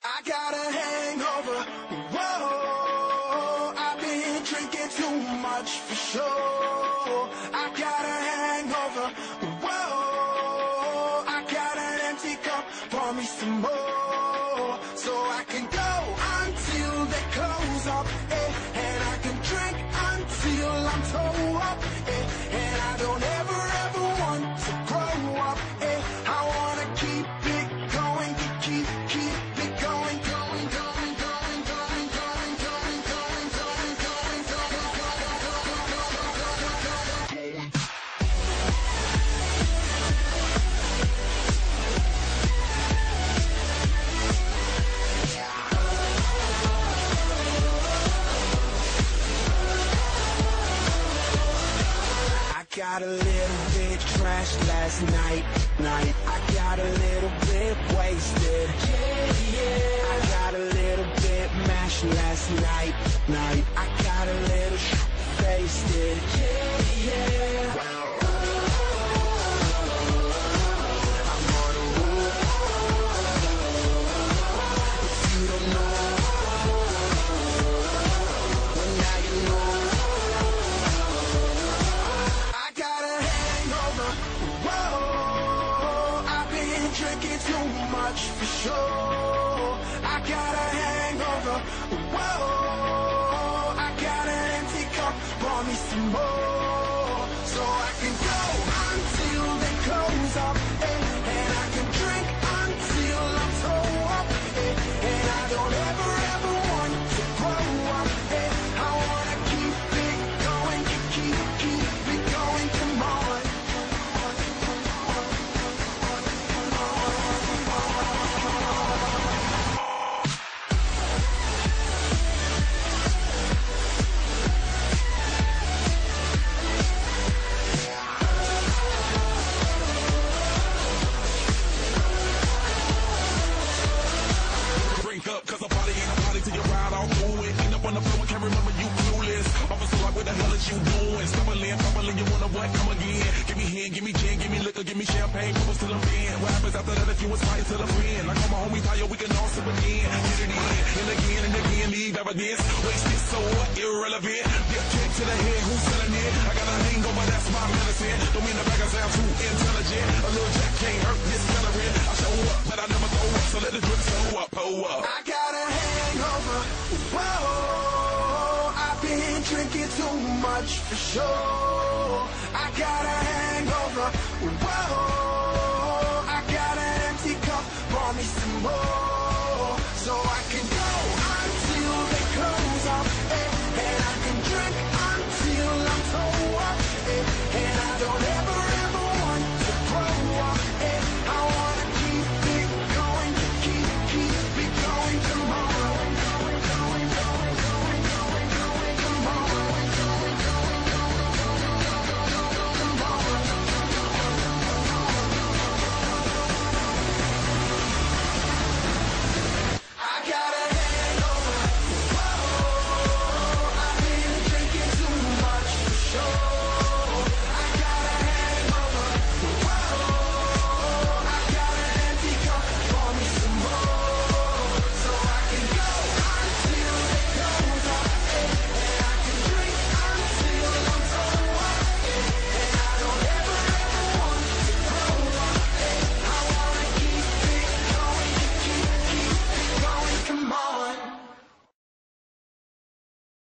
I got a hangover. Whoa, I've been drinking too much for sure. I got a hangover. Whoa, I got an empty cup. Pour me some more, so I can go until they close up, and I can drink until I'm toe up, and I don't ever want to grow up. I wanna keep it going, keep it going, going, going, going, going, going, going, going, going, going, going. I got a little bit trashed last night. I got a little bit wasted. I got a little bit mashed last night. I got a little wasted. I'm on a roll. If you don't know, well now you know. I got a hangover. Whoa, I've been drinking too much for sure. I got a hangover. Whoa, I got an empty cup. Pour me some more, so I can go until they close up, and I can drink until I'm toe up, and I don't ever want to grow up. I wanna keep it going, keep it going. Come on. Drink up, cause a party ain't a party till you ride all through it. End up on the floor and can't remember you clueless. Officer, like, what the hell is you doing? Stumbling, you wanna what? Come again. Give me hand, give me gin, give me liquor, give me champagne. Bubbles till I'm in. What happens after that if you was fighting till I'm in? Like all my homies tell you, we can all sip again. Get it in, and again, leave evidence. Wasted, so what? Irrelevant. Get kicked to the head, who's selling it? I got a hangover, that's my medicine. Don't mean the bag I sound too intelligent. A little jack can't hurt this celery. I show up, but I never throw up, so let the drip show up, pull up. I got a hangover. Whoa, I've been drinking too much for sure. I got a hangover. Whoa, I got an empty cup. Pour me some more,